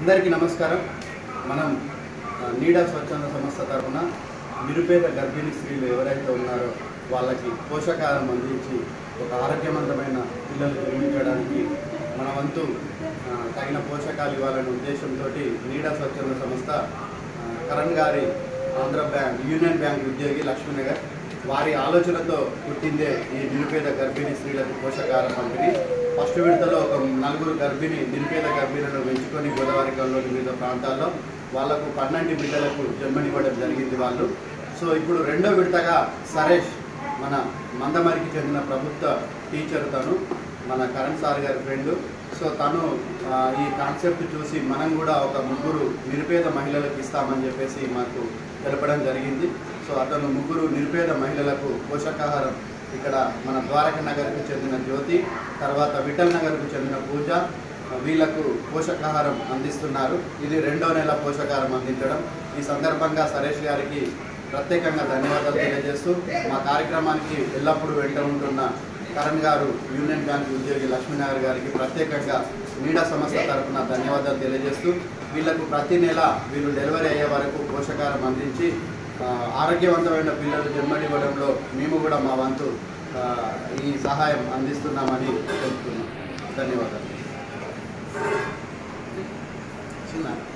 అందరికీ నమస్కారం. మనం నీడా స్వచ్ఛంద సంస్థ తరఫున నిరుపేద గర్భిణీ స్త్రీలు ఎవరైతే ఉన్నారో వాళ్ళకి పోషకాహారం అందించి ఒక ఆరోగ్యవంతమైన పిల్లలు జన్మించడానికి మన వంతు తగిన పోషకాలు ఇవ్వాలనే ఉద్దేశంతో నీడా స్వచ్ఛంద సంస్థ కరణ్ గారి ఆంధ్ర బ్యాంక్ యూనియన్ బ్యాంక్ ఉద్యోగి లక్ష్మీనగర్ వారి ఆలోచనతో పుట్టిందే ఈ నిరుపేద గర్భిణీ స్త్రీలకు పోషకాహారం పంపిణీ. ఫస్ట్ విడతలో ఒక 4 నిరుపేద గర్భిణులను పెంచుకొని గోదావరిలోని వివిధ ప్రాంతాల్లో వాళ్లకు 12 బిడ్డలకు జన్మనివ్వడం జరిగింది వాళ్ళు. సో ఇప్పుడు రెండో విడతగా సరేష్ మన మందమరికి చెందిన ప్రభుత్వ టీచర్, తను మన కరణ్ సార్ గారి ఫ్రెండ్. సో తను ఈ కాన్సెప్ట్ చూసి మనం కూడా ఒక 3 నిరుపేద మహిళలకు ఇస్తామని చెప్పేసి మాకు తెలపడం జరిగింది. సో అతను 3 నిరుపేద మహిళలకు పోషకాహారం ఇక్కడ మన ద్వారక నగర్కు చెందిన జ్యోతి, తర్వాత విఠల్ నగర్కు చెందిన పూజ, వీళ్లకు పోషకాహారం అందిస్తున్నారు. ఇది 2వ నెల పోషకాహారం అందించడం. ఈ సందర్భంగా సరేష్ గారికి ప్రత్యేకంగా ధన్యవాదాలు తెలియజేస్తూ మా కార్యక్రమానికి ఎల్లప్పుడూ వెంట ఉంటున్న కరణ్ గారు యూనియన్ బ్యాంక్ ఉద్యోగి లక్ష్మీనగర్ గారికి ప్రత్యేకంగా నీడా సంస్థ తరఫున ధన్యవాదాలు తెలియజేస్తూ వీళ్లకు ప్రతి నెల వీళ్ళు డెలివరీ అయ్యే వరకు పోషకాహారం అందించి ఆరోగ్యవంతమైన పిల్లలు జన్మనివ్వడంలో మేము కూడా మా వంతు ఈ సహాయం అందిస్తున్నామని తెలుపుతున్నాం. ధన్యవాదాలు.